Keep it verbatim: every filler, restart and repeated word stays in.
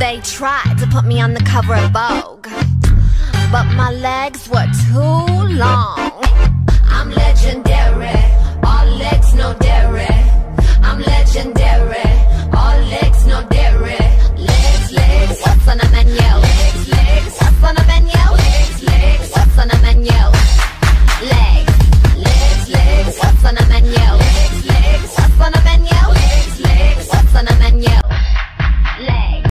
They tried to put me on the cover of Vogue, but my legs were too long.